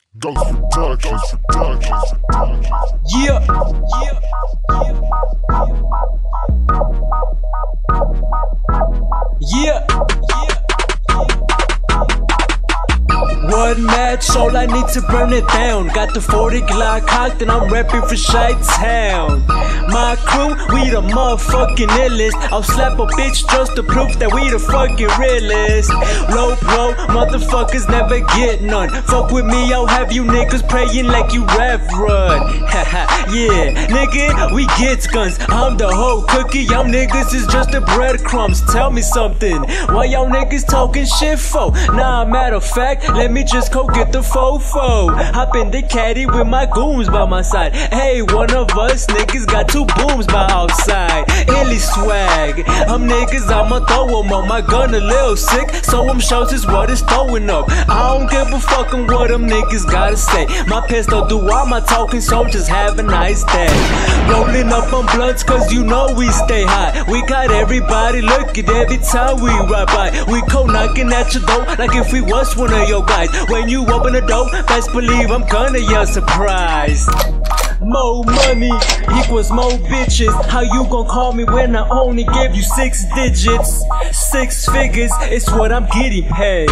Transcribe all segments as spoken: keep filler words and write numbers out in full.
Ghost Productions, Productions, Productions. Yeah, yeah, yeah, yeah, yeah. One match, all I need to burn it down. Got the forty Glock cocked and I'm reppin' for Chi-Town. My crew, we the motherfucking illest. I'll slap a bitch just to prove that we the fucking realest. Low pro, motherfuckers never get none. Fuck with me, I'll have you niggas praying like you Reverend. Haha, yeah, nigga, we get guns. I'm the whole cookie, y'all niggas is just the breadcrumbs. Tell me something, why y'all niggas talking shit for? Nah, matter of fact, let me just go get the fofo. Hop in the caddy with my goons by my side. Hey, one of us niggas got two booms by outside. Illy swag, I'm niggas, I'ma throw 'em on. My gun a little sick, so I'm shows is what it's throwing up. I don't give a fuck on what them niggas gotta say. My pistol do all my talking, so just have a nice day. Rolling up on blunts, cause you know we stay high. We got everybody looking every time we ride by. We go knocking at your door like if we was one of your guys. When you open the door, best believe I'm gonna yell surprise. More money equals more bitches. How you gon' call me when I only give you six digits? Six figures, it's what I'm getting paid.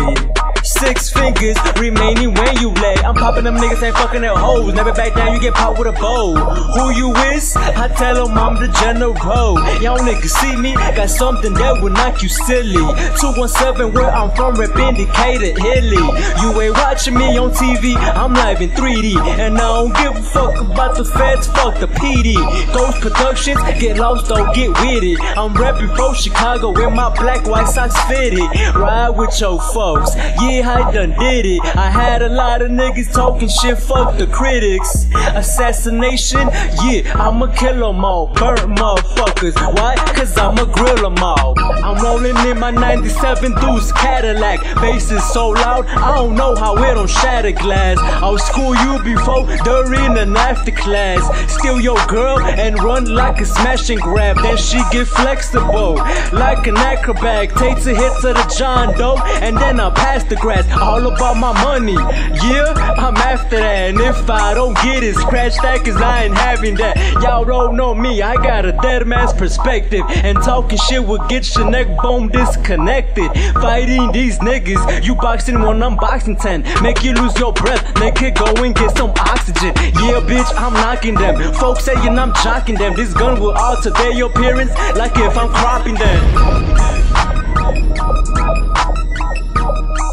Six fingers remaining when you lay. I'm popping them niggas, ain't fucking their hoes. Never back down, you get popped with a bow. Who you is? I tell them I'm the general. Y'all niggas see me, got something that will knock you silly. two one seven where I'm from, reppin' Decatur, Hilly. You ain't watching me on T V, I'm live in three D. And I don't give a fuck about the feds, fuck the P D. Ghost Productions, get lost, don't get with it. I'm reppin' from Chicago with my black white socks fitted. Ride with your folks, yeah, I done did it. I had a lot of niggas talking shit, fuck the critics. Assassination, yeah, I'ma kill 'em all. Burn motherfuckers, why? Cause I'ma grill 'em all. I'm rolling in my ninety-seven Deuce Cadillac. Bass is so loud, I don't know how it don't shatter glass. I'll school you before, during, and after class. Steal your girl and run like a smash and grab. Then she get flexible, like an acrobat. Takes a hit to the John Doe, and then I pass the grass. All about my money, yeah, I'm after that. And if I don't get it, scratch that, cause I ain't having that. Y'all don't know me, I got a dead man's perspective. And talking shit will get your neck bone disconnected. Fighting these niggas, you boxing when I'm boxing ten. Make you lose your breath, nigga, go and get some oxygen. Yeah, bitch, I'm knocking them. Folks saying I'm jocking them. This gun will alter their appearance like if I'm cropping them.